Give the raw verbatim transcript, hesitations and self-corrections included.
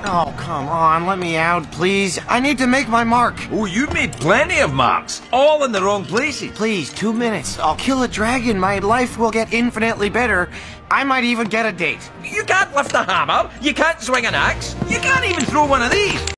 Oh, come on, let me out, please. I need to make my mark. Oh, you've made plenty of marks, all in the wrong places. Please, two minutes. I'll kill a dragon. My life will get infinitely better. I might even get a date. You can't lift a hammer, you can't swing an axe, you can't even throw one of these.